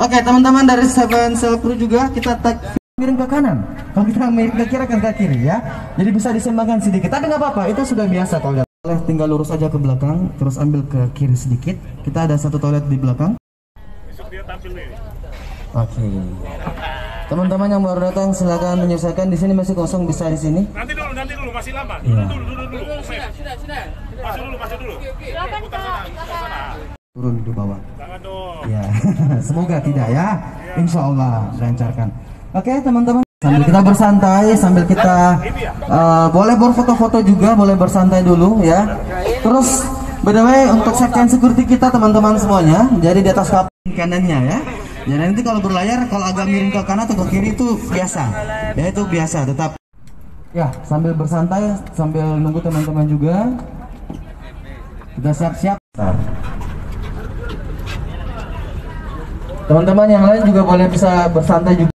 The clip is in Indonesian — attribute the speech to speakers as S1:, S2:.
S1: Oke, teman-teman dari Seven Sail Crew juga kita tag miring ke kanan. Kalau kita miring ke kiri kan ke kiri ya. Jadi bisa disembangkan sedikit. Tapi nggak apa-apa, itu sudah biasa kalau lihat. Tinggal lurus aja ke belakang, terus ambil ke kiri sedikit. Kita ada satu toilet di belakang. Oke. Teman-teman yang baru datang silakan menyesuaikan. Di sini masih kosong, bisa di sini.
S2: Nanti dulu masih lama.
S1: Iya.
S2: Dulu. Masuk dulu.
S1: Turun di bawah.
S2: Jangan dong.
S1: Ya, semoga tidak ya. Insya Allah dilancarkan. Oke teman-teman, sambil kita bersantai, sambil kita boleh berfoto-foto juga, boleh bersantai dulu ya. Terus, by the way, untuk safety and security kita teman-teman semuanya, jadi di atas kapal kanannya ya. Jadi nanti kalau berlayar, kalau agak miring ke kanan atau ke kiri itu biasa, ya itu biasa. Tetap ya sambil bersantai, sambil nunggu teman-teman juga. Kita siap-siap. Teman-teman yang lain juga boleh bisa bersantai juga.